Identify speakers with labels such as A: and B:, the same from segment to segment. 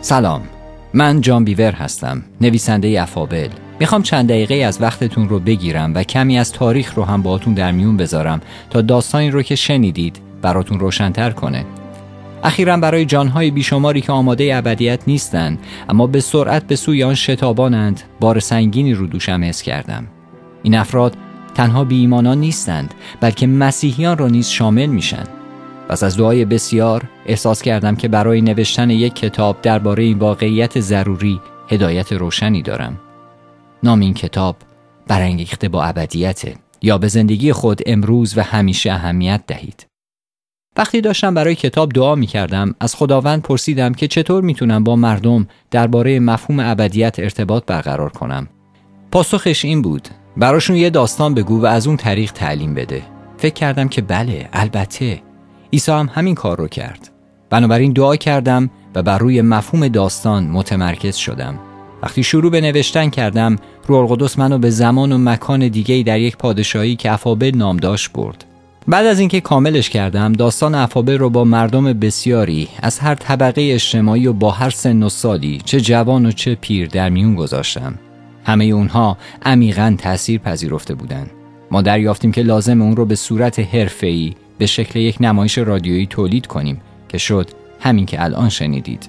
A: سلام، من جان بیور هستم، نویسنده افابل. میخوام چند دقیقه از وقتتون رو بگیرم و کمی از تاریخ رو هم باهاتون در میون بذارم تا داستانی رو که شنیدید براتون روشن‌تر کنه. اخیراً برای جانهای بیشماری که آماده ابدیت نیستن اما به سرعت به سوی آن شتابانند، بار سنگینی رو دوشم حس کردم. این افراد تنها بی ایمانان نیستند بلکه مسیحیان را نیز شامل میشن. پس از دعای بسیار احساس کردم که برای نوشتن یک کتاب درباره این واقعیت ضروری هدایت روشنی دارم. نام این کتاب برانگیخته با ابدیته، یا به زندگی خود امروز و همیشه اهمیت دهید. وقتی داشتم برای کتاب دعا می کردم از خداوند پرسیدم که چطور میتونم با مردم درباره مفهوم ابدیت ارتباط برقرار کنم. پاسخش این بود: براشون یه داستان بگو و از اون طریق تعلیم بده. فکر کردم که بله، البته. عیسی هم همین کار رو کرد. بنابراین دعا کردم و بر روی مفهوم داستان متمرکز شدم. وقتی شروع به نوشتن کردم، روح القدس منو به زمان و مکان دیگه‌ای در یک پادشاهی که افابل نام داشت برد. بعد از اینکه کاملش کردم، داستان افابل رو با مردم بسیاری از هر طبقه اجتماعی و با هر سن و سالی، چه جوان و چه پیر، در میون گذاشتم. همه اونها عمیقاً تأثیر پذیرفته بودند. ما دریافتیم که لازم اون رو به صورت حرفه‌ای به شکل یک نمایش رادیویی تولید کنیم که شد همین که الان شنیدید.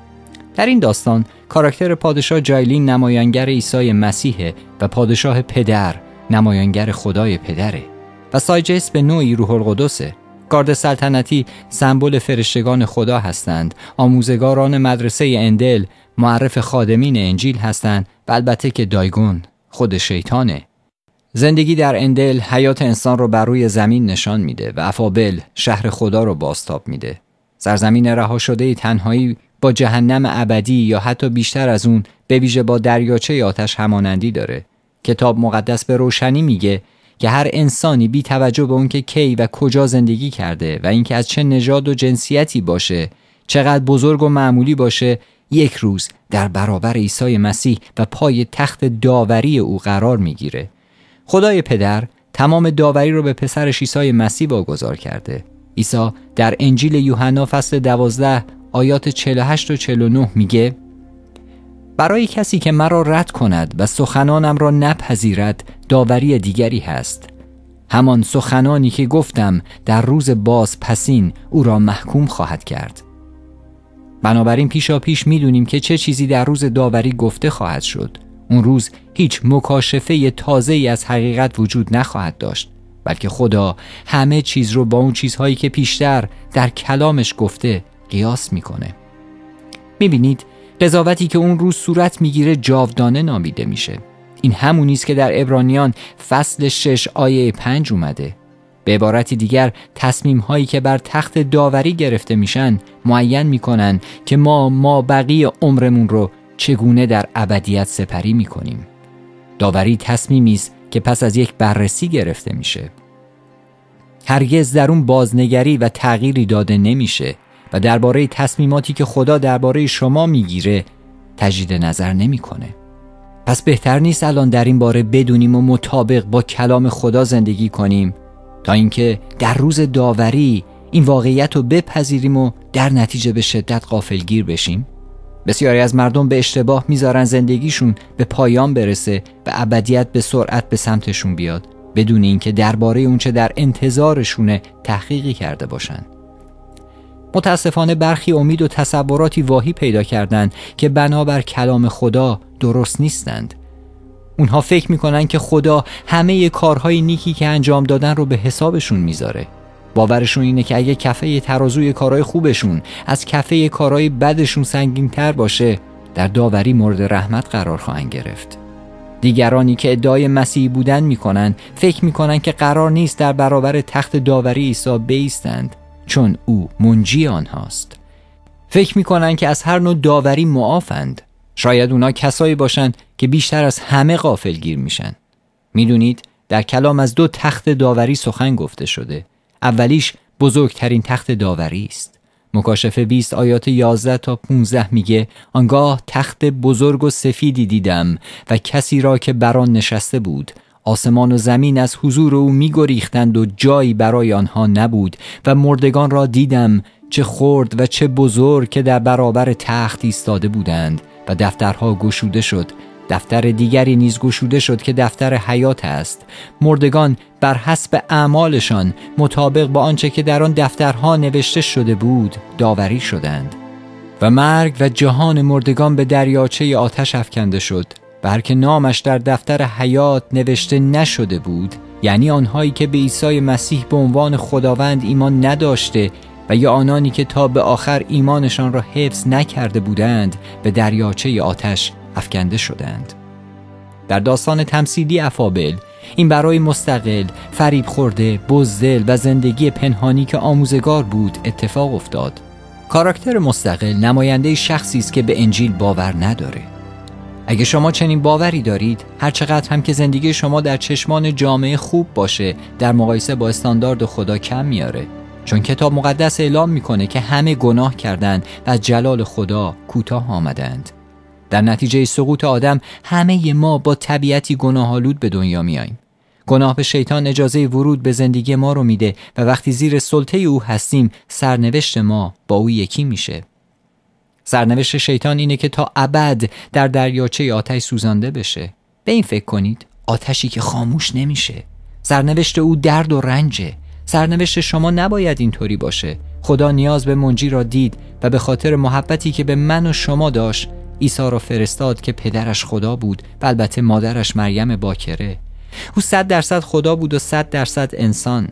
A: در این داستان کاراکتر پادشاه جایلین نمایانگر عیسی مسیح و پادشاه پدر نمایانگر خدای پدره و سایجس به نوعی روح القدسه. گارد سلطنتی سمبل فرشتگان خدا هستند، آموزگاران مدرسه اندل معرف خادمین انجیل هستند و البته که دایگون خود شیطانه. زندگی در اندل حیات انسان رو بر روی زمین نشان میده و افابل شهر خدا رو بازتاب میده. سرزمین رها شده تنهایی با جهنم ابدی یا حتی بیشتر از اون، به ویژه با دریاچه آتش همانندی داره. کتاب مقدس به روشنی میگه که هر انسانی بی توجه به اون که کی و کجا زندگی کرده و اینکه از چه نژاد و جنسیتی باشه، چقدر بزرگ و معمولی باشه، یک روز در برابر عیسی مسیح و پای تخت داوری او قرار میگیره. خدای پدر تمام داوری رو به پسرش عیسی مسیح واگذار کرده. عیسی در انجیل یوحنا فصل 12 آیات 48 و 49 میگه: برای کسی که مرا رد کند و سخنانم را نپذیرد داوری دیگری هست، همان سخنانی که گفتم در روز باز پسین او را محکوم خواهد کرد. بنابراین پیشا پیش میدونیم که چه چیزی در روز داوری گفته خواهد شد. اون روز هیچ مکاشفه تازه‌ای از حقیقت وجود نخواهد داشت، بلکه خدا همه چیز رو با اون چیزهایی که پیشتر در کلامش گفته قیاس میکنه. میبینید قضاوتی که اون روز صورت میگیره جاودانه نامیده میشه. این همونیست که در عبرانیان فصل 6 آیه 5 اومده. به عبارتی دیگر تصمیم هایی که بر تخت داوری گرفته میشن معین میکنن که ما بقیه عمرمون رو چگونه در ابدیت سپری میکنیم. داوری تصمیمی است که پس از یک بررسی گرفته میشه. هرگز در اون بازنگری و تغییری داده نمیشه و درباره تصمیماتی که خدا درباره شما میگیره تجدید نظر نمیکنه. پس بهتر نیست الان در این باره بدونیم و مطابق با کلام خدا زندگی کنیم تا اینکه در روز داوری این واقعیت رو بپذیریم و در نتیجه به شدت غافلگیر بشیم؟ بسیاری از مردم به اشتباه میذارن زندگیشون به پایان برسه و ابدیت به سرعت به سمتشون بیاد بدون اینکه درباره اونچه در انتظارشونه تحقیقی کرده باشن. متاسفانه برخی امید و تصوراتی واهی پیدا کردن که بنابر کلام خدا درست نیستند. اونها فکر میکنن که خدا همه کارهای نیکی که انجام دادن رو به حسابشون میذاره. باورشون اینه که اگه کفه ترازوی کارهای خوبشون از کفه کارهای بدشون سنگین‌تر باشه، در داوری مورد رحمت قرار خواهند گرفت. دیگرانی که ادعای مسیحی بودن میکنن فکر میکنن که قرار نیست در برابر تخت داوری عیسی بایستند، چون او منجی آنهاست. فکر میکنن که از هر نوع داوری معافند. شاید اونا کسایی باشن که بیشتر از همه غافلگیر میشن. میدونید در کلام از 2 تخت داوری سخن گفته شده. اولیش بزرگترین تخت داوری است. مکاشفه 20 آیات 11 تا 15 میگه: آنگاه تخت بزرگ و سفیدی دیدم و کسی را که بر آن نشسته بود. آسمان و زمین از حضور او میگریختند و جایی برای آنها نبود و مردگان را دیدم چه خرد و چه بزرگ که در برابر تخت ایستاده بودند و دفترها گشوده شد. دفتر دیگری نیز گشوده شد که دفتر حیات است. مردگان بر حسب اعمالشان مطابق با آنچه که در آن دفترها نوشته شده بود داوری شدند. و مرگ و جهان مردگان به دریاچه آتش افکنده شد و هر که نامش در دفتر حیات نوشته نشده بود، یعنی آنهایی که به عیسی مسیح به عنوان خداوند ایمان نداشته و یا آنانی که تا به آخر ایمانشان را حفظ نکرده بودند، به دریاچه آتش افکنده شدند. در داستان تمثیلی افابل این برای مستقل، فریب خورده، بزدل و زندگی پنهانی که آموزگار بود اتفاق افتاد. کاراکتر مستقل نماینده شخصی است که به انجیل باور نداره. اگه شما چنین باوری دارید، هر چقدر هم که زندگی شما در چشمان جامعه خوب باشه، در مقایسه با استاندارد خدا کم میاره، چون کتاب مقدس اعلام میکنه که همه گناه کردند و از جلال خدا کوتاه آمدند. در نتیجه سقوط آدم همه ما با طبیعتی گناه‌آلود به دنیا میاییم. گناه به شیطان اجازه ورود به زندگی ما رو میده و وقتی زیر سلطه او هستیم، سرنوشت ما با او یکی میشه. سرنوشت شیطان اینه که تا ابد در دریاچه آتش سوزانده بشه. به این فکر کنید، آتشی که خاموش نمیشه. سرنوشت او درد و رنجه. سرنوشت شما نباید اینطوری باشه. خدا نیاز به منجی را دید و به خاطر محبتی که به من و شما داشت، عیسی را فرستاد که پدرش خدا بود و البته مادرش مریم باکره. او 100% خدا بود و 100% انسان.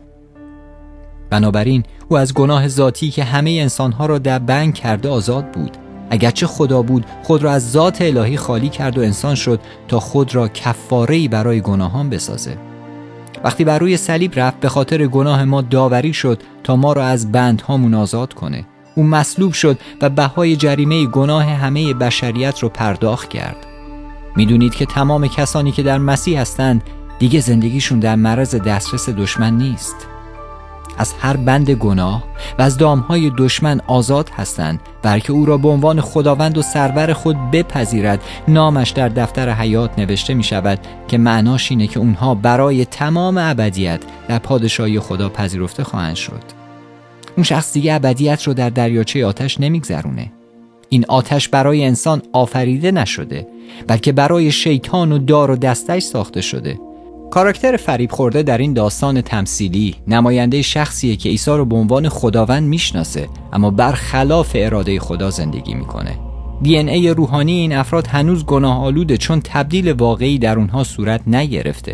A: بنابراین او از گناه ذاتی که همه انسانها را در بند کرده آزاد بود. اگرچه خدا بود، خود را از ذات الهی خالی کرد و انسان شد تا خود را کفاره‌ای برای گناهان بسازه. وقتی بر روی صلیب رفت، به خاطر گناه ما داوری شد تا ما را از بندهامون آزاد کنه. او مصلوب شد و بهای جریمه گناه همه بشریت رو پرداخت کرد. میدونید که تمام کسانی که در مسیح هستند دیگه زندگیشون در معرض دسترس دشمن نیست. از هر بند گناه و از دامهای دشمن آزاد هستند، بلکه او را به عنوان خداوند و سرور خود بپذیرد. نامش در دفتر حیات نوشته می شود که معناش اینه که اونها برای تمام ابدیت در پادشاهی خدا پذیرفته خواهند شد. اون شخص دیگه ابدیت رو در دریاچه آتش نمیگذرونه. این آتش برای انسان آفریده نشده، بلکه برای شیطان و دار و دستش ساخته شده. کاراکتر فریب خورده در این داستان تمثیلی نماینده شخصیه که عیسی رو به عنوان خداوند میشناسه، اما برخلاف اراده خدا زندگی میکنه. دی ان ای روحانی این افراد هنوز گناه آلوده، چون تبدیل واقعی در اونها صورت نگرفته.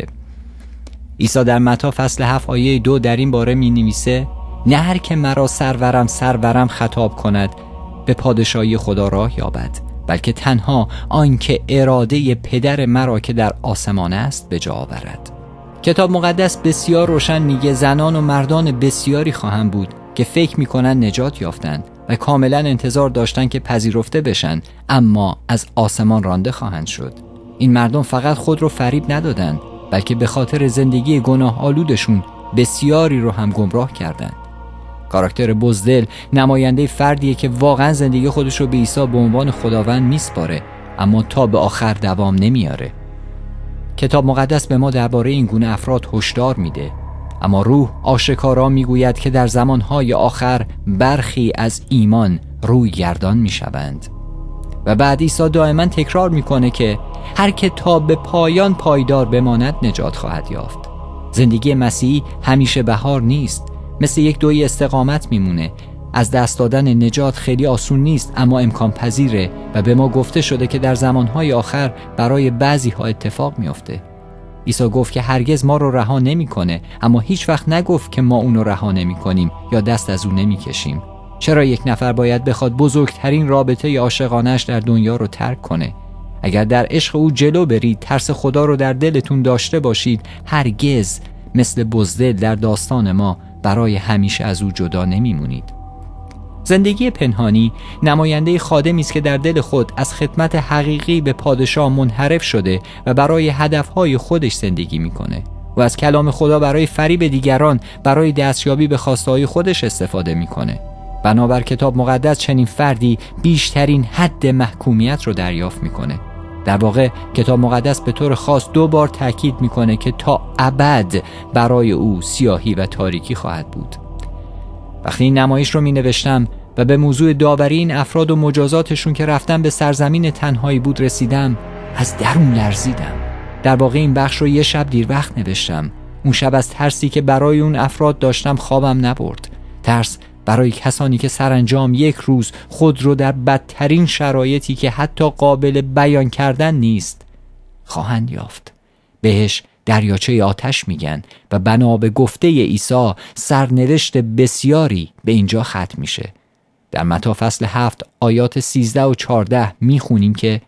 A: عیسی در متی فصل 7 آیه 2 در این باره می نویسه: نه هر که مرا سرورم خطاب کند به پادشاهی خدا راه یابد، بلکه تنها آن که اراده پدر مرا که در آسمان است به جا آورد. کتاب مقدس بسیار روشن میگه زنان و مردان بسیاری خواهند بود که فکر میکنن نجات یافتند و کاملا انتظار داشتن که پذیرفته بشن، اما از آسمان رانده خواهند شد. این مردم فقط خود رو فریب ندادن، بلکه به خاطر زندگی گناه آلودشون بسیاری رو هم گمراه کردند. کاراکتر بزدل نماینده فردیه که واقعا زندگی خودش رو به عیسی به عنوان خداوند میسپاره، اما تا به آخر دوام نمیاره. کتاب مقدس به ما درباره این گونه افراد هشدار میده، اما روح آشکارا میگوید که در زمانهای آخر برخی از ایمان روی گردان میشوند. و بعد عیسی دائما تکرار میکنه که هر که تا به پایان پایدار بماند نجات خواهد یافت. زندگی مسیحی همیشه بهار نیست، مثل یک دوی استقامت میمونه. از دست دادن نجات خیلی آسون نیست، اما امکان پذیره و به ما گفته شده که در زمانهای آخر برای بعضی ها اتفاق میفته. عیسی گفت که هرگز ما رو رها نمیکنه، اما هیچ وقت نگفت که ما اونو رها نمیکنیم یا دست از اون نمیکشیم. چرا یک نفر باید بخواد بزرگترین رابطه عاشقانه‌اش در دنیا رو ترک کنه؟ اگر در عشق او جلو برید، ترس خدا رو در دلتون داشته باشید، هرگز مثل بزدل در داستان ما برای همیشه از او جدا نمیمونید. زندگی پنهانی نماینده خادمی است که در دل خود از خدمت حقیقی به پادشاه منحرف شده و برای هدفهای خودش زندگی میکنه و از کلام خدا برای فریب دیگران، برای دستیابی به خواسته‌های خودش استفاده میکنه. بنابر کتاب مقدس چنین فردی بیشترین حد محکومیت رو دریافت میکنه. در واقع کتاب مقدس به طور خاص 2 بار تاکید میکنه که تا ابد برای او سیاهی و تاریکی خواهد بود. وقتی این نمایش رو می نوشتم و به موضوع داوری این افراد و مجازاتشون که رفتن به سرزمین تنهایی بود رسیدم، از درون لرزیدم. در واقع این بخش رو یه شب دیر وقت نوشتم. اون شب از ترسی که برای اون افراد داشتم خوابم نبرد. ترس برای کسانی که سرانجام یک روز خود رو در بدترین شرایطی که حتی قابل بیان کردن نیست خواهند یافت. بهش دریاچه آتش میگن و بنا به گفته عیسی سرنوشت بسیاری به اینجا ختم میشه. در متی فصل 7 آیات 13 و 14 میخونیم که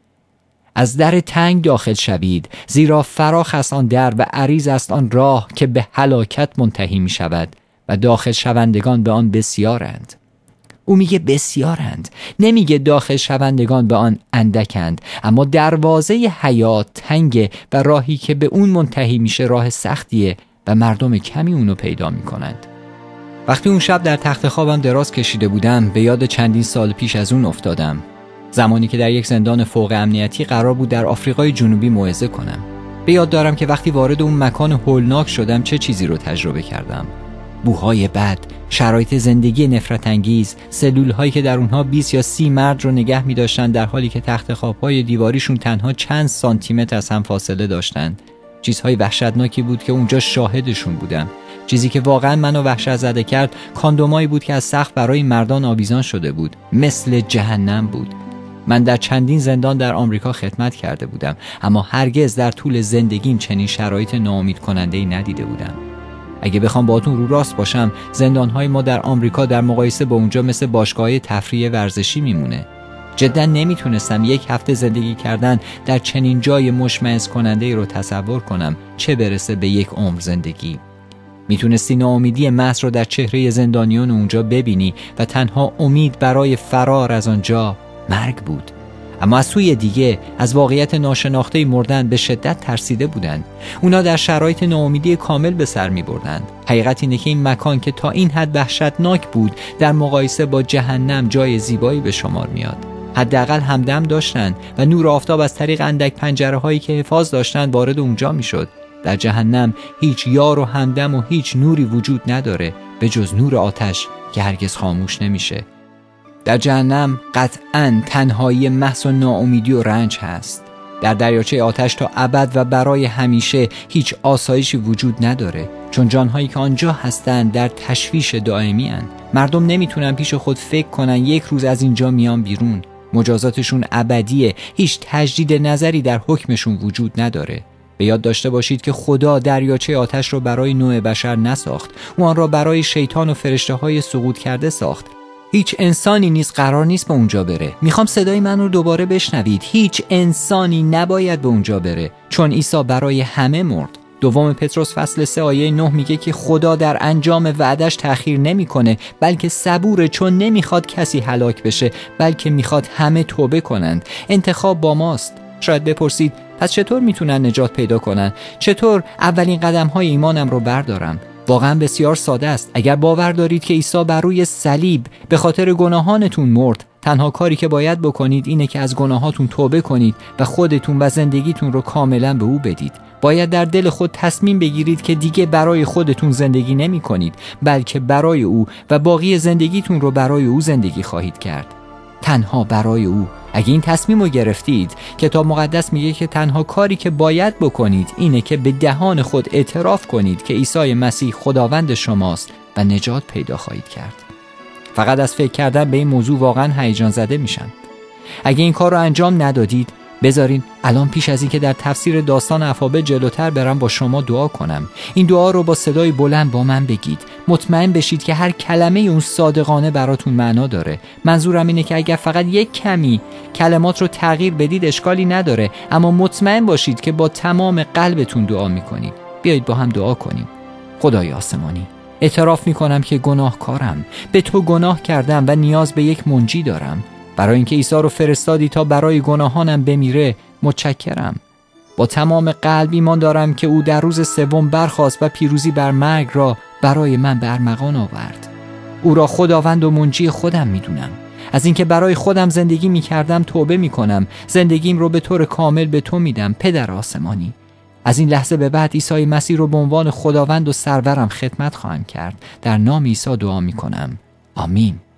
A: از در تنگ داخل شوید، زیرا فراخ است آن در و عریض است آن راه که به هلاکت منتهی می شود و داخل شوندگان به آن بسیارند. او میگه بسیارند، نمیگه داخل شوندگان به آن اندکند. اما دروازه حیات تنگه و راهی که به اون منتهی میشه راه سختیه و مردم کمی اونو پیدا میکنند. وقتی اون شب در تخت خوابم دراز کشیده بودم به یاد چندین سال پیش از اون افتادم. زمانی که در یک زندان فوق امنیتی قرار بود در آفریقای جنوبی موعظه کنم. به یاد دارم که وقتی وارد اون مکان هولناک شدم چه چیزی رو تجربه کردم. بوهای بد، شرایط زندگی نفرت انگیز، سلول‌هایی که در اونها 20 یا 30 مرد رو نگه می‌داشتن در حالی که تخت خواب‌های دیواریشون تنها چند سانتیمتر از هم فاصله داشتند. چیزهای وحشتناکی بود که اونجا شاهدشون بودم. چیزی که واقعا منو وحشت زده کرد کاندومایی بود که از سقف برای مردان آویزان شده بود. مثل جهنم بود. من در چندین زندان در آمریکا خدمت کرده بودم، اما هرگز در طول زندگیم چنین شرایط ناامید کننده‌ای ندیده بودم. اگه بخوام باهاتون رو راست باشم، زندان‌های ما در آمریکا در مقایسه با اونجا مثل باشگاه تفریح ورزشی میمونه. جدا نمیتونستم یک هفته زندگی کردن در چنین جای مشمئز کننده‌ای رو تصور کنم، چه برسه به یک عمر زندگی. میتونستی ناامیدی محض رو در چهره زندانیان اونجا ببینی و تنها امید برای فرار از آنجا مرگ بود. اما از سوی دیگه از واقعیت ناشناخته مردن به شدت ترسیده بودند. اونا در شرایط ناامیدی کامل به سر می بردند. حقیقت اینه که این مکان که تا این حد وحشتناک بود در مقایسه با جهنم جای زیبایی به شمار میاد. حداقل همدم داشتند و نور آفتاب از طریق اندک پنجره هایی که حفاظ داشتند وارد اونجا میشد. در جهنم هیچ یار و همدم و هیچ نوری وجود نداره به جز نور آتش که هرگز خاموش نمیشه. در جهنم قطعاً تنهایی محض و ناامیدی و رنج هست. در دریاچه آتش تا ابد و برای همیشه هیچ آسایشی وجود نداره، چون جانهایی که آنجا هستند در تشویش دائمی هستند. مردم نمیتونن پیش خود فکر کنن یک روز از اینجا میان بیرون. مجازاتشون ابدیه، هیچ تجدید نظری در حکمشون وجود نداره. به یاد داشته باشید که خدا دریاچه آتش رو برای نوع بشر نساخت، او آن را برای شیطان و فرشته‌های سقوط کرده ساخت. هیچ انسانی نیز قرار نیست به اونجا بره. میخوام صدای من رو دوباره بشنوید. هیچ انسانی نباید به اونجا بره، چون عیسی برای همه مرد. دوم پتروس فصل 3 آیه 9 میگه که خدا در انجام وعدش تأخیر نمیکنه، بلکه صبوره، چون نمیخواد کسی هلاک بشه، بلکه میخواد همه توبه کنند. انتخاب با ماست. شاید بپرسید پس چطور میتونن نجات پیدا کنن؟ چطور اولین قدم‌های ایمانم رو بردارم؟ واقعا بسیار ساده است. اگر باور دارید که عیسی بر روی صلیب به خاطر گناهانتون مرد، تنها کاری که باید بکنید اینه که از گناهاتون توبه کنید و خودتون و زندگیتون رو کاملا به او بدید. باید در دل خود تصمیم بگیرید که دیگه برای خودتون زندگی نمی کنید، بلکه برای او و باقی زندگیتون رو برای او زندگی خواهید کرد. تنها برای او. اگه این تصمیم رو گرفتید، کتاب مقدس میگه که تنها کاری که باید بکنید اینه که به دهان خود اعتراف کنید که عیسی مسیح خداوند شماست و نجات پیدا خواهید کرد. فقط از فکر کردن به این موضوع واقعا هیجان زده میشم. اگه این کار رو انجام ندادید، بذارین الان پیش از این که در تفسیر داستان افابل جلوتر برم با شما دعا کنم. این دعا رو با صدای بلند با من بگید. مطمئن بشید که هر کلمه اون صادقانه براتون معنا داره. منظورم اینه که اگر فقط یک کمی کلمات رو تغییر بدید اشکالی نداره، اما مطمئن باشید که با تمام قلبتون دعا میکنید. بیایید با هم دعا کنیم. خدای آسمانی، اعتراف میکنم که گناهکارم، به تو گناه کردم و نیاز به یک منجی دارم. برای اینکه عیسی رو فرستادی تا برای گناهانم بمیره متشکرم. با تمام قلب ایمان دارم که او در روز سوم برخاست و پیروزی بر مرگ را برای من به ارمغان آورد. او را خداوند و منجی خودم میدونم. از اینکه برای خودم زندگی میکردم توبه میکنم. زندگیم رو به طور کامل به تو میدم پدر آسمانی. از این لحظه به بعد عیسی مسیح رو به عنوان خداوند و سرورم خدمت خواهم کرد. در نام عیسی دعا میکنم. آمین.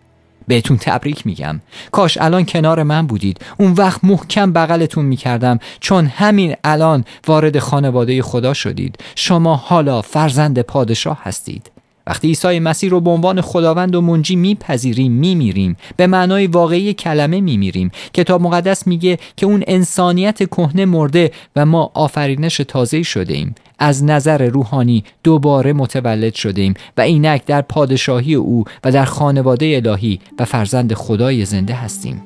A: بهتون تبریک میگم. کاش الان کنار من بودید. اون وقت محکم بغلتون میکردم، چون همین الان وارد خانواده خدا شدید. شما حالا فرزند پادشاه هستید. وقتی عیسی مسیح رو به عنوان خداوند و منجی میپذیریم، میمیریم. به معنای واقعی کلمه میمیریم. کتاب مقدس میگه که اون انسانیت کهنه مرده و ما آفرینش تازه‌ای شده ایم. از نظر روحانی دوباره متولد شده ایم و اینک در پادشاهی او و در خانواده الهی و فرزند خدای زنده هستیم.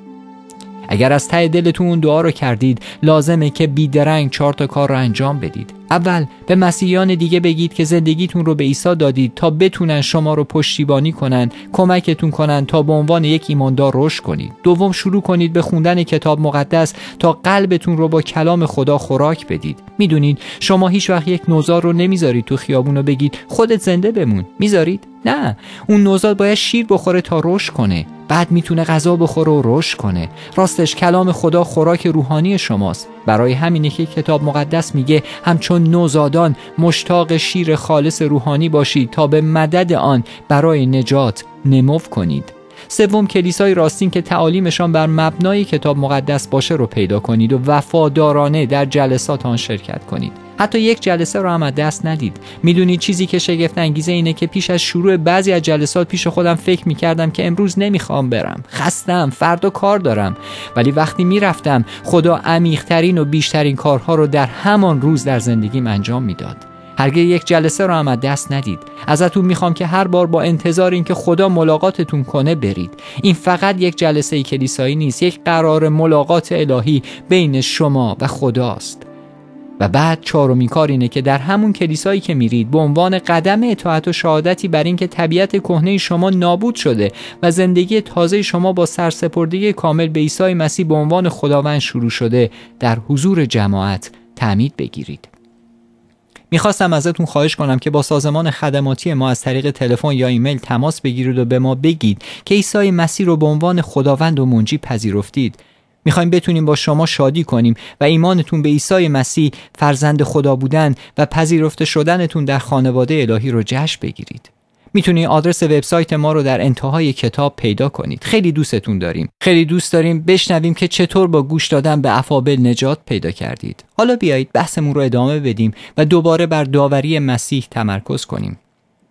A: اگر از ته دلتون اون دعا رو کردید، لازمه که بیدرنگ 4 کار رو انجام بدید. اول، به مسیحیان دیگه بگید که زندگیتون رو به عیسی دادید تا بتونن شما رو پشتیبانی کنن، کمکتون کنن تا به عنوان یک ایماندار رشد کنید. دوم، شروع کنید به خوندن کتاب مقدس تا قلبتون رو با کلام خدا خوراک بدید. میدونید شما هیچ وقت یک نوزاد رو نمیذارید تو خیابون و بگید خودت زنده بمون. میذارید؟ نه، اون نوزاد باید شیر بخوره تا رشد کنه، بعد میتونه غذا بخوره و رشد کنه. راستش کلام خدا خوراک روحانی شماست. برای همینه که کتاب مقدس میگه همچون نوزادان مشتاق شیر خالص روحانی باشید تا به مدد آن برای نجات نمو کنید. سوم، کلیسای راستین که تعالیمشان بر مبنای کتاب مقدس باشه رو پیدا کنید و وفادارانه در جلسات آن شرکت کنید. حتی یک جلسه رو هم از دست ندید. میدونید چیزی که شگفت انگیزه اینه که پیش از شروع بعضی از جلسات پیش خودم فکر میکردم که امروز نمیخوام برم، خستم، فردا کار دارم. ولی وقتی میرفتم خدا عمیق‌ترین و بیشترین کارها رو در همان روز در زندگیم انجام میداد. هرگز یک جلسه رو هم از دست ندید. ازتون میخوام که هر بار با انتظار اینکه خدا ملاقاتتون کنه برید. این فقط یک جلسه کلیسایی نیست، یک قرار ملاقات الهی بین شما و خداست. و بعد 4مین کار اینه که در همون کلیسایی که میرید به عنوان قدم اطاعت و شهادتی بر این که طبیعت کهنه شما نابود شده و زندگی تازه شما با سرسپردگی کامل به عیسی مسیح به عنوان خداوند شروع شده، در حضور جماعت تعمید بگیرید. میخواستم ازتون خواهش کنم که با سازمان خدماتی ما از طریق تلفن یا ایمیل تماس بگیرید و به ما بگید که عیسی مسیح رو به عنوان خداوند و منجی پذیرفتید. میخوایم بتونیم با شما شادی کنیم و ایمانتون به عیسی مسیح، فرزند خدا بودن و پذیرفته شدنتون در خانواده الهی رو جشن بگیرید. میتونید آدرس وبسایت ما رو در انتهای کتاب پیدا کنید. خیلی دوستتون داریم. خیلی دوست داریم بشنویم که چطور با گوش دادن به افابل نجات پیدا کردید. حالا بیایید بحثمون رو ادامه بدیم و دوباره بر داوری مسیح تمرکز کنیم.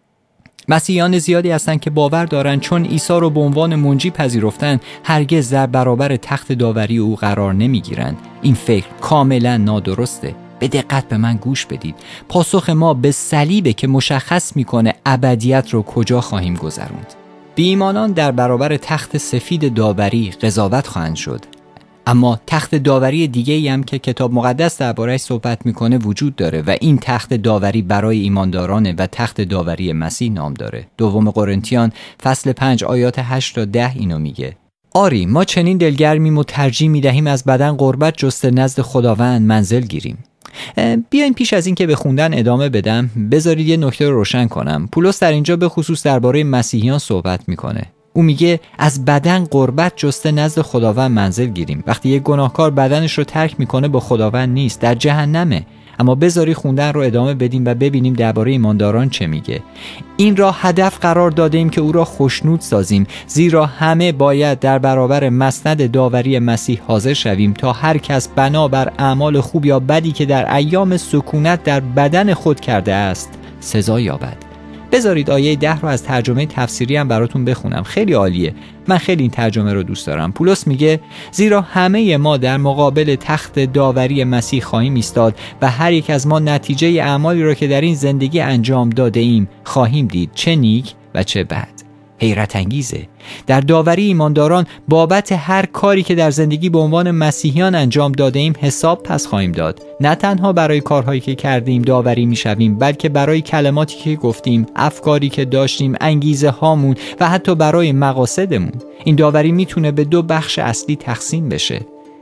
A: مسیحیان زیادی هستند که باور دارن چون عیسی رو به عنوان منجی پذیرفتن هرگز در برابر تخت داوری او قرار نمیگیرند. این فکر کاملا نادرسته. به دقت به من گوش بدید. پاسخ ما به صلیبه که مشخص میکنه ابدیت رو کجا خواهیم گذروند. بی‌ایمانان در برابر تخت سفید داوری قضاوت خواهند شد. اما تخت داوری دیگه‌ای هم که کتاب مقدس درباره‌اش صحبت میکنه وجود داره و این تخت داوری برای ایماندارانه و تخت داوری مسیح نام داره. دوم قرنتیان فصل 5 آیات 8 تا 10 اینو میگه: آری ما چنین دلگرمیم و ترجیح میدهیم از بدن قربت جسته نزد خداوند منزل گیریم. بیاین پیش از این که به خوندن ادامه بدم بذارید یه نکته رو روشن کنم. پولس در اینجا به خصوص درباره مسیحیان صحبت میکنه. او میگه از بدن قربت جسته نزد خداوند منزل گیریم. وقتی یک گناهکار بدنش رو ترک میکنه با خداوند نیست، در جهنمه. اما بذاری خوندن رو ادامه بدیم و ببینیم درباره ایمانداران چه میگه. این را هدف قرار داده ایم که او را خوشنود سازیم، زیرا همه باید در برابر مسند داوری مسیح حاضر شویم تا هر کس بنابر اعمال خوب یا بدی که در ایام سکونت در بدن خود کرده است سزا یابد. بذارید آیه 10 رو از ترجمه تفسیری هم براتون بخونم. خیلی عالیه. من خیلی این ترجمه رو دوست دارم. پولس میگه زیرا همه ما در مقابل تخت داوری مسیح خواهیم ایستاد و هر یک از ما نتیجه اعمالی را که در این زندگی انجام داده ایم خواهیم دید، چه نیک و چه بد. حیرت انگیزه. در داوری ایمانداران بابت هر کاری که در زندگی به عنوان مسیحیان انجام داده ایم حساب پس خواهیم داد. نه تنها برای کارهایی که کردیم داوری میشویم، بلکه برای کلماتی که گفتیم، افکاری که داشتیم، انگیزه هامون و حتی برای مقاصدمون. این داوری میتونه به 2 بخش اصلی تقسیم بشه.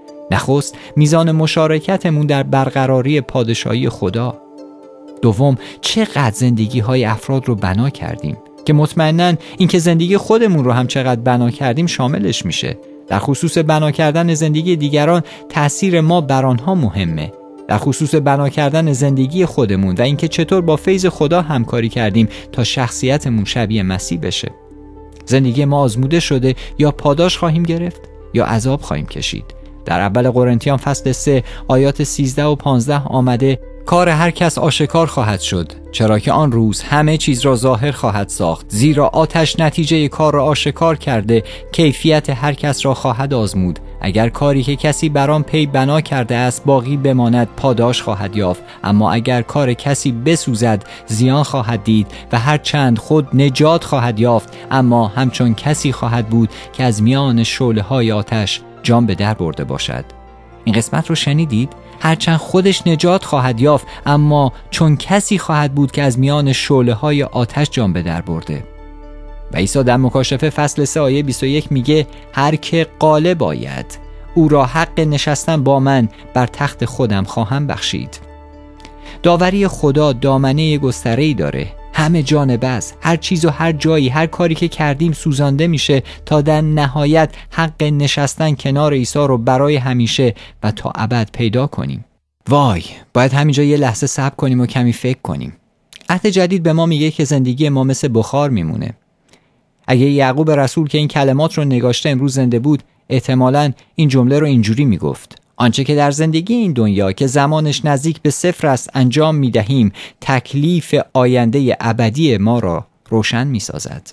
A: نخست میزان مشارکتمون در برقراری پادشاهی خدا. دوم چقدر زندگی های افراد رو بنا کردیم، که مطمئناً این که زندگی خودمون رو هم چقدر بنا کردیم شاملش میشه. در خصوص بنا کردن زندگی دیگران تأثیر ما بر آنها مهمه. در خصوص بنا کردن زندگی خودمون و اینکه چطور با فیض خدا همکاری کردیم تا شخصیتمون شبیه مسیح بشه. زندگی ما آزموده شده، یا پاداش خواهیم گرفت یا عذاب خواهیم کشید. در اول قرنتیان فصل 3 آیات 13 و 15 آمده: کار هر کس آشکار خواهد شد، چرا که آن روز همه چیز را ظاهر خواهد ساخت، زیرا آتش نتیجه کار را آشکار کرده، کیفیت هر کس را خواهد آزمود. اگر کاری که کسی بر آن پی بنا کرده است باقی بماند، پاداش خواهد یافت، اما اگر کار کسی بسوزد زیان خواهد دید و هر چند خود نجات خواهد یافت، اما همچون کسی خواهد بود که از میان شعله‌های آتش جان به در برده باشد. این قسمت رو شنیدید؟ هرچند خودش نجات خواهد یافت، اما چون کسی خواهد بود که از میان شعله‌های آتش جان به در برده. و عیسی در مکاشفه فصل 3 آیه 21 میگه: هر که غالب آید او را حق نشستن با من بر تخت خودم خواهم بخشید. داوری خدا دامنه گستره‌ای داره، همه جانبه است. هر چیز و هر جایی، هر کاری که کردیم سوزانده میشه تا در نهایت حق نشستن کنار عیسی رو برای همیشه و تا ابد پیدا کنیم. وای، باید همینجا یه لحظه صبر کنیم و کمی فکر کنیم. عهد جدید به ما میگه که زندگی ما مثل بخار میمونه. اگه یعقوب رسول که این کلمات رو نگاشته امروز زنده بود، احتمالاً این جمله رو اینجوری میگفت: آنچه که در زندگی این دنیا که زمانش نزدیک به صفر است انجام میدهیم، تکلیف آینده ابدی ما را روشن میسازد.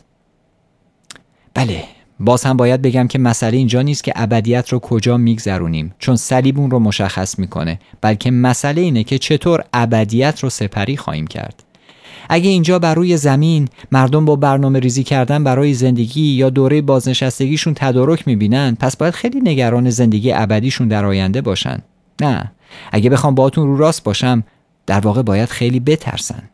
A: بله، باز هم باید بگم که مسئله اینجا نیست که ابدیت رو کجا میگذرونیم، چون صلیب اون رو مشخص میکنه، بلکه مسئله اینه که چطور ابدیت رو سپری خواهیم کرد. اگه اینجا بر روی زمین مردم با برنامه ریزی کردن برای زندگی یا دوره بازنشستگیشون تدارک میبینن، پس باید خیلی نگران زندگی ابدیشون در آینده باشن. نه، اگه بخوام باهاتون رو راست باشم، در واقع باید خیلی بترسن.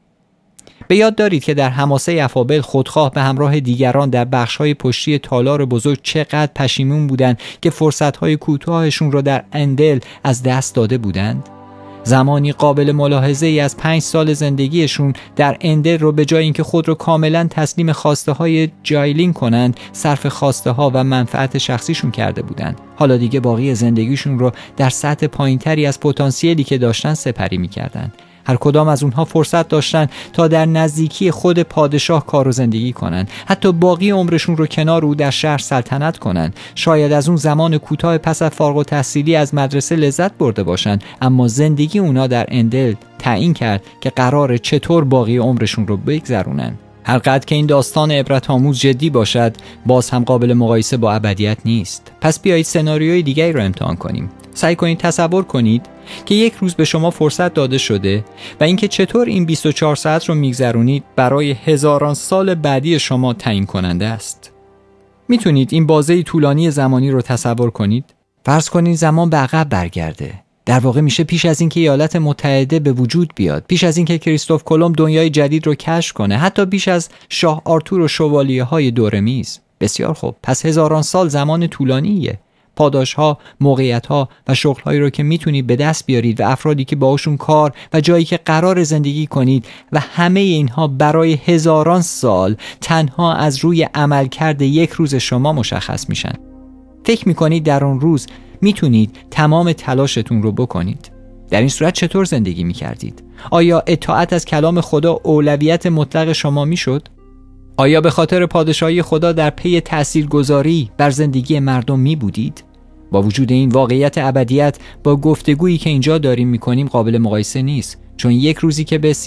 A: به یاد دارید که در حماسه افابل خودخواه به همراه دیگران در بخش‌های پشتی تالار بزرگ چقدر پشیمون بودند که فرصت‌های کوتاهشون رو در اندل از دست داده بودند. زمانی قابل ملاحظه ای از 5 سال زندگیشون در اندل رو به جای اینکه خود رو کاملا تسلیم خواسته های جایلین کنند، صرف خواسته ها و منفعت شخصیشون کرده بودند. حالا دیگه باقی زندگیشون رو در سطح پایینتری از پتانسیلی که داشتن سپری می‌کردند. هر کدام از اونها فرصت داشتن تا در نزدیکی خود پادشاه کار و زندگی کنن، حتی باقی عمرشون رو کنار او در شهر سلطنت کنن. شاید از اون زمان کوتاه پس از فارغ التحصیلی از مدرسه لذت برده باشن، اما زندگی اونا در اندل تعیین کرد که قراره چطور باقی عمرشون رو بگذرونن. هر قدر که این داستان عبرت آموز جدی باشد، باز هم قابل مقایسه با ابدیت نیست. پس بیایید سناریوی دیگری رو امتحان کنیم. سعی کنید تصور کنید که یک روز به شما فرصت داده شده و اینکه چطور این 24 ساعت رو میگذرونید برای هزاران سال بعدی شما تعیین کننده است. میتونید این بازه طولانی زمانی رو تصور کنید؟ فرض کنید زمان به عقب برگرده. در واقع میشه پیش از اینکه ایالات متحده به وجود بیاد، پیش از اینکه کریستوف کلمب دنیای جدید رو کشف کنه، حتی پیش از شاه آرتور و شوالیه‌های دورمیز. بسیار خوب، پس هزاران سال زمان طولانیه. پاداش‌ها، موقعیت‌ها و شغل‌هایی رو که میتونید به دست بیارید و افرادی که باهاشون کار و جایی که قرار زندگی کنید و همه اینها برای هزاران سال تنها از روی عملکرد یک روز شما مشخص میشن. فکر میکنید در اون روز میتونید تمام تلاشتون رو بکنید؟ در این صورت چطور زندگی میکردید؟ آیا اطاعت از کلام خدا اولویت مطلق شما میشد؟ آیا به خاطر پادشاهی خدا در پی تاثیرگذاری بر زندگی مردم می بودید؟ با وجود این واقعیت ابدیت با گفتگویی که اینجا داریم میکنیم قابل مقایسه نیست، چون یک روزی که به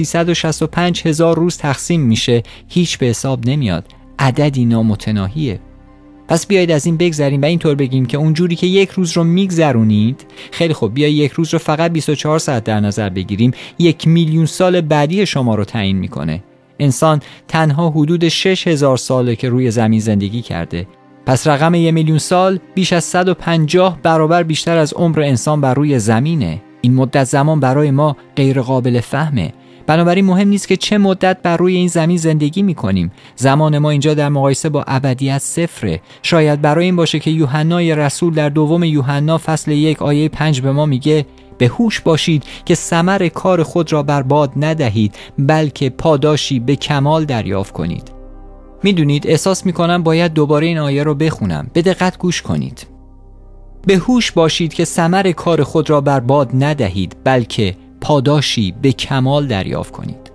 A: 365,000 روز تقسیم میشه هیچ به حساب نمیاد. عددی نامتناهیه. پس بیایید از این بگذریم و اینطور بگیم که اونجوری که یک روز رو میگذرونید، خیلی خوب، بیایید یک روز رو فقط 24 ساعت در نظر بگیریم، 1,000,000 سال بعدی شما رو تعیین میکنه. انسان تنها حدود 6,000 ساله که روی زمین زندگی کرده. پس رقم 1,000,000 سال بیش از 150 برابر بیشتر از عمر انسان بر روی زمینه. این مدت زمان برای ما غیر قابل فهمه. بنابراین مهم نیست که چه مدت بر روی این زمین زندگی میکنیم. زمان ما اینجا در مقایسه با ابدیت صفره. شاید برای این باشه که یوحنای رسول در دوم یوحنا فصل 1 آیه 5 به ما میگه: به هوش باشید که ثمر کار خود را برباد ندهید، بلکه پاداشی به کمال دریافت کنید. میدونید، احساس میکنم باید دوباره این آیه رو بخونم. به دقت گوش کنید. به هوش باشید که ثمر کار خود را برباد ندهید، بلکه پاداشی به کمال دریافت کنید.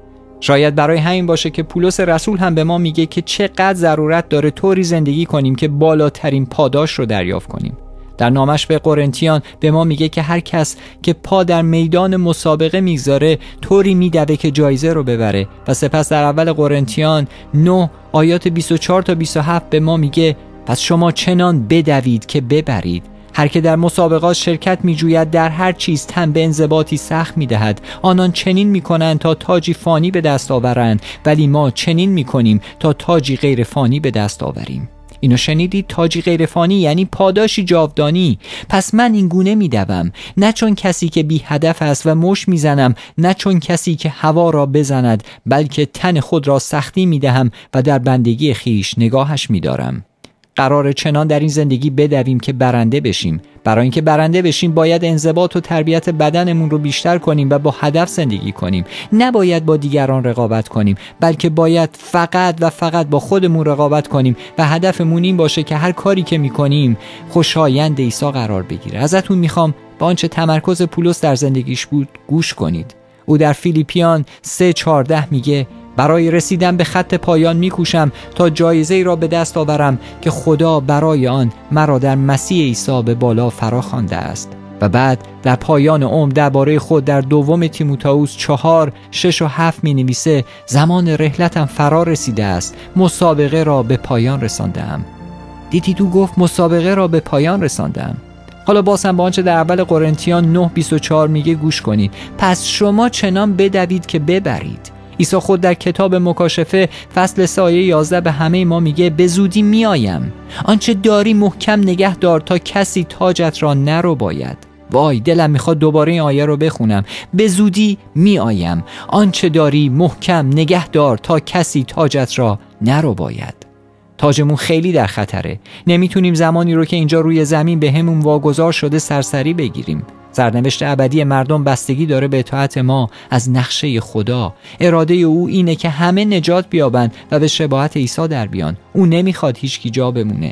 A: شاید برای همین باشه که پولس رسول هم به ما میگه که چقدر ضرورت داره طوری زندگی کنیم که بالاترین پاداش رو دریافت کنیم. در نامش به قرنتیان به ما میگه که هر کس که پا در میدان مسابقه میگذاره طوری میدوه که جایزه رو ببره. و سپس در اول قرنتیان 9 آیات 24 تا 27 به ما میگه پس شما چنان بدوید که ببرید. هر که در مسابقات شرکت می‌جوید در هر چیز تن به انضباطی سخت می‌دهد. آنان چنین می‌کنند تا تاجی فانی به دست آورند، ولی ما چنین می‌کنیم تا تاجی غیر فانی به دست آوریم. اینو شنیدید؟ تاجی غیر فانی یعنی پاداشی جاودانی. پس من این گونه می‌دوم، نه چون کسی که بی هدف است و مش می‌زنم، نه چون کسی که هوا را بزند، بلکه تن خود را سختی می‌دهم و در بندگی خیش نگاهش می‌دارم. قراره چنان در این زندگی بدویم که برنده بشیم. برای اینکه برنده بشیم باید انضباط و تربیت بدنمون رو بیشتر کنیم و با هدف زندگی کنیم. نباید با دیگران رقابت کنیم، بلکه باید فقط و فقط با خودمون رقابت کنیم و هدفمون این باشه که هر کاری که میکنیم خوشایند عیسی قرار بگیره. ازتون میخوام با آنچه تمرکز پولس در زندگیش بود گوش کنید. او در فیلیپیان 3:14 میگه برای رسیدن به خط پایان میکوشم تا جایزه‌ای را به دست آورم که خدا برای آن مرا در مسیح عیسی به بالا فرا خوانده است. و بعد در پایان عمر درباره خود در دوم تیموتائوس 4:6 و 7 می‌نویسه زمان رحلتم فرا رسیده است، مسابقه را به پایان رساندم. دیدی تو گفت مسابقه را به پایان رساندم. حالا باز هم با آنچه در اول قرنتیان 9:24 میگه گوش کنید. پس شما چنان بدوید که ببرید. عیسی خود در کتاب مکاشفه فصل 3 آیه 11 به همه ما میگه به زودی میایم، آنچه داری محکم نگه دار تا کسی تاجت را نرو باید. وای دلم میخواد دوباره این آیه رو بخونم. به زودی میایم، آنچه داری محکم نگه دار تا کسی تاجت را نرو باید. تاجمون خیلی در خطره. نمیتونیم زمانی رو که اینجا روی زمین به همون واگذار شده سرسری بگیریم. سرنوشت ابدی مردم بستگی داره به اطاعت ما از نقشه خدا. اراده او اینه که همه نجات بیابند و به شباهت عیسی در بیان. او نمیخواد هیچ کی جا بمونه.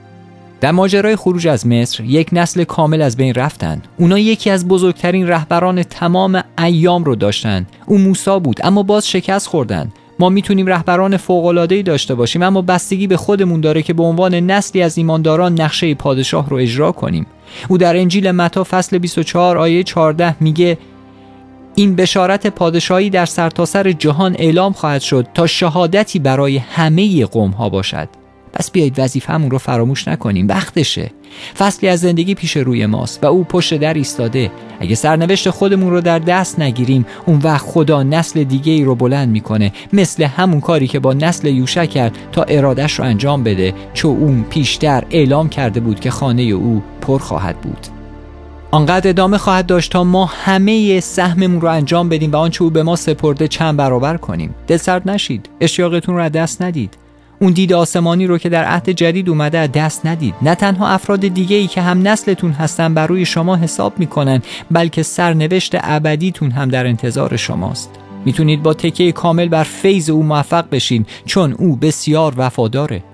A: در ماجرای خروج از مصر یک نسل کامل از بین رفتن. اونا یکی از بزرگترین رهبران تمام ایام رو داشتن. او موسی بود، اما باز شکست خوردن. ما میتونیم رهبران فوق‌العاده‌ای داشته باشیم، اما بستگی به خودمون داره که به عنوان نسلی از ایمانداران نقشه پادشاه رو اجرا کنیم. او در انجیل متی فصل 24 آیه 14 میگه این بشارت پادشاهی در سرتاسر جهان اعلام خواهد شد تا شهادتی برای همه قوم‌ها باشد. پس بیایید وظیفه‌مون رو فراموش نکنیم. وقتشه. فصلی از زندگی پیش روی ماست و او پشت در ایستاده. اگه سرنوشت خودمون رو در دست نگیریم، اون وقت خدا نسل دیگه‌ای رو بلند میکنه، مثل همون کاری که با نسل یوشع کرد تا ارادش رو انجام بده، چون اون پیشتر اعلام کرده بود که خانه او پر خواهد بود. آنقدر ادامه خواهد داشت تا ما همه سهممون رو انجام بدیم و آنچه او به ما سپرده چند برابر کنیم. دلسرد نشید. اشتیاقتون رو از دست ندید. اون دید آسمانی رو که در عهد جدید اومده از دست ندید. نه تنها افراد دیگه‌ای که هم نسلتون هستن بر روی شما حساب میکنن، بلکه سرنوشت ابدیتون هم در انتظار شماست. میتونید با تکیه کامل بر فیض او موفق بشین، چون او بسیار وفاداره.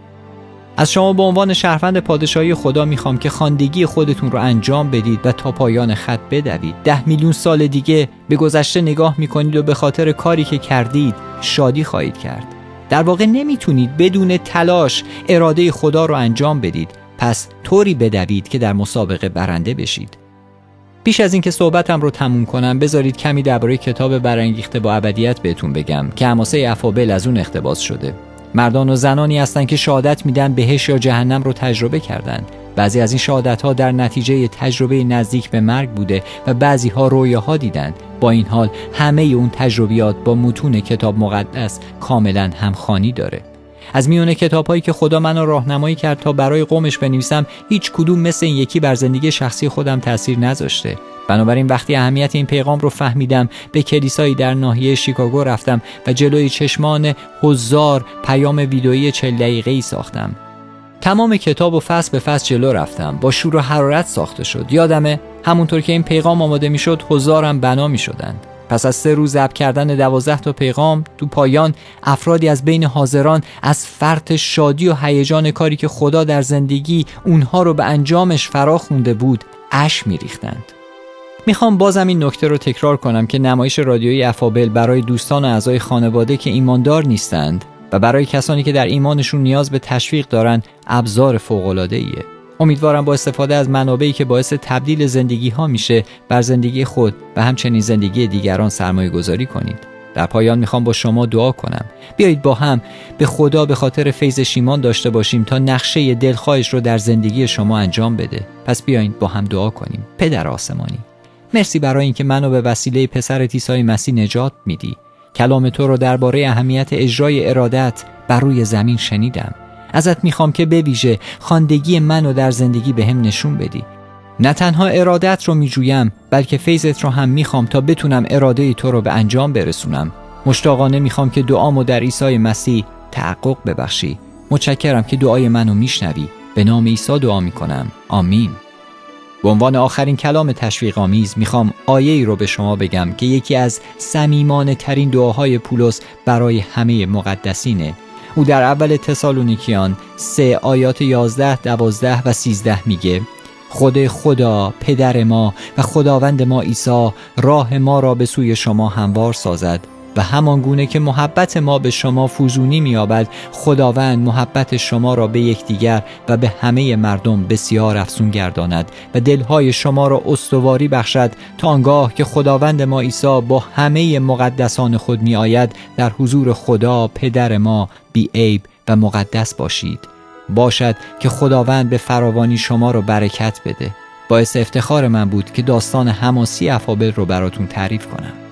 A: از شما به عنوان شهروند پادشاهی خدا میخوام که خواندگی خودتون رو انجام بدید و تا پایان خط بدوید. 10 میلیون سال دیگه به گذشته نگاه میکنید و به خاطر کاری که کردید شادی خواهید کرد. در واقع نمیتونید بدون تلاش اراده خدا رو انجام بدید. پس طوری بدوید که در مسابقه برنده بشید. پیش از اینکه صحبتم رو تموم کنم بذارید کمی درباره کتاب برانگیخته با ابدیت بهتون بگم که حماسه افابل از اون اقتباس شده. مردان و زنانی هستن که شهادت میدن بهشت یا جهنم رو تجربه کردن. بعضی از این شهادت‌ها در نتیجه تجربه نزدیک به مرگ بوده و بعضی‌ها رویاها دیدن. با این حال همه اون تجربیات با متون کتاب مقدس کاملا همخوانی داره. از میون کتاب‌هایی که خدا منو راهنمایی کرد تا برای قومش بنویسم، هیچ کدوم مثل این یکی بر زندگی شخصی خودم تأثیر نذاشته. بنابراین وقتی اهمیت این پیغام رو فهمیدم، به کلیسایی در ناحیه شیکاگو رفتم و جلوی چشمان هزار پیام ویدئویی 40 دقیقه‌ای ساختم. تمام کتاب و فصل به فصل جلو رفتم. با شور و حرارت ساخته شد. یادمه همونطور که این پیغام آماده میشد هزارم بنا میشدن. پس از 3 روز ضبط کردن 12 تا پیغام، تو پایان افرادی از بین حاضران از فرط شادی و هیجان کاری که خدا در زندگی اونها رو به انجامش فرا خونده بود اشک میریختند. میخوام بازم این نکته رو تکرار کنم که نمایش رادیویی افابل برای دوستان و اعضای خانواده که ایماندار نیستند و برای کسانی که در ایمانشون نیاز به تشویق دارن ابزار فوق‌العاده‌ایه. امیدوارم با استفاده از منابعی که باعث تبدیل زندگی ها میشه بر زندگی خود و همچنین زندگی دیگران سرمایه گذاری کنید. در پایان میخوام با شما دعا کنم. بیایید با هم به خدا به خاطر فیض ایمان داشته باشیم تا نقشه دلخواهش رو در زندگی شما انجام بده. پس بیایید با هم دعا کنیم. پدر آسمانی، مرسی برای اینکه منو به وسیله پسرت عیسی مسیح نجات میدی. کلام تو رو درباره اهمیت اجرای ارادت بر روی زمین شنیدم. ازت میخوام که به ویژه خواندگی منو در زندگی بهم نشون بدی. نه تنها ارادت رو میجویم بلکه فیضت رو هم میخوام تا بتونم اراده تو رو به انجام برسونم. مشتاقانه میخوام که دعامو در عیسی مسیح تحقق ببخشی. متشکرم که دعای منو میشنوی. به نام عیسی دعا میکنم. آمین. به عنوان آخرین کلام تشویق آمیز میخوام آیه‌ای رو به شما بگم که یکی از صمیمانه ترین دعاهای پولس برای همه مقدسینه. او در اول تسالونیکیان 3 آیات 11، 12 و 13 میگه: خدا پدر ما و خداوند ما عیسی راه ما را به سوی شما هموار سازد و همان گونه که محبت ما به شما فزونی می‌یابد، خداوند محبت شما را به یکدیگر و به همه مردم بسیار افزون گرداند و دلهای شما را استواری بخشد تا آنگاه که خداوند ما عیسی با همه مقدسان خود می‌آید در حضور خدا پدر ما بی عیب و مقدس باشید. باشد که خداوند به فراوانی شما را برکت بده. باعث افتخار من بود که داستان حماسی افابل رو براتون تعریف کنم.